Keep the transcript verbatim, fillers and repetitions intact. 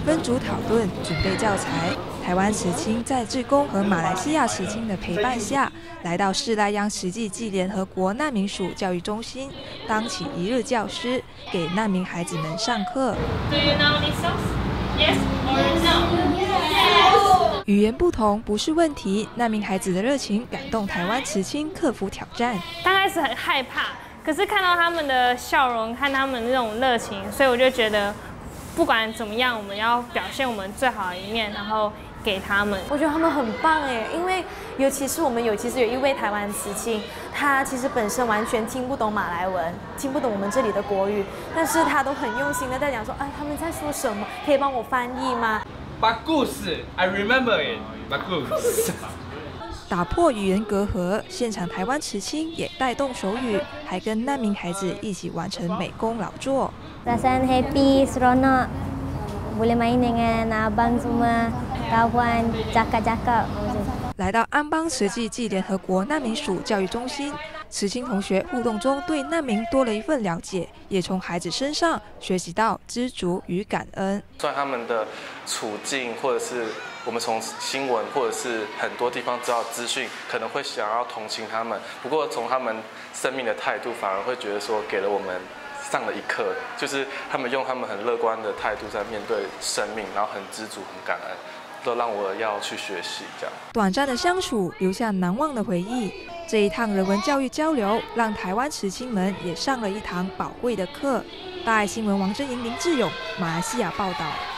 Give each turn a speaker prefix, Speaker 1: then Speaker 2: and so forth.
Speaker 1: 分组讨论，准备教材。台湾慈青在志工和马来西亚慈青的陪伴下，来到士赖央慈济暨联合国难民署教育中心，当起一日教师，给难民孩子们上课。Do you know these songs? Yes or no? Yes. 语言不同不是问题，难民孩子的热情感动台湾慈青克服挑战。
Speaker 2: 刚开始很害怕，可是看到他们的笑容，看他们那种热情，所以我就觉得，不管怎么样，我们要表现我们最好的一面，然后给他们。
Speaker 3: 我觉得他们很棒哎，因为尤其是我们有，其实有一位台湾慈青，他其实本身完全听不懂马来文，听不懂我们这里的国语，但是他都很用心的在讲说，哎，他们在说什么？可以帮我翻译吗？
Speaker 4: Bagus, I remember it. Bagus.
Speaker 1: 打破语言隔阂，现场台湾慈青也带动手语，还跟难民孩子一起完成美工劳作。
Speaker 5: Perasaan happy, seronok, boleh main dengan abang semua, kawan, cakap-cakap.
Speaker 1: 来到安邦慈济暨联合国难民署教育中心，慈青同学互动中对难民多了一份了解，也从孩子身上学习到知足与感恩。
Speaker 6: 虽然他们的处境，或者是我们从新闻或者是很多地方知道资讯，可能会想要同情他们，不过从他们生命的态度，反而会觉得说给了我们上了一课，就是他们用他们很乐观的态度在面对生命，然后很知足、很感恩。 都让我要去学习，这样
Speaker 1: 短暂的相处留下难忘的回忆。这一趟人文教育交流，让台湾慈青们也上了一堂宝贵的课。大爱新闻王真莹、林志勇，马来西亚报道。